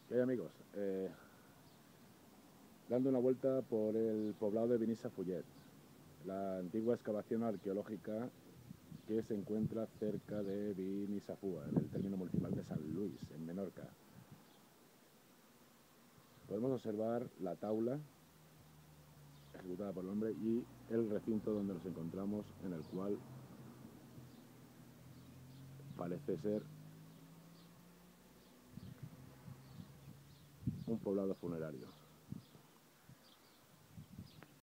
¿Qué hay, amigos? Dando una vuelta por el poblado de Benissa-Fullet, la antigua excavación arqueológica que se encuentra cerca de Benissafua, en el término municipal de San Luis, en Menorca. Podemos observar la taula ejecutada por el hombre y el recinto donde nos encontramos, en el cual parece ser un poblado funerario.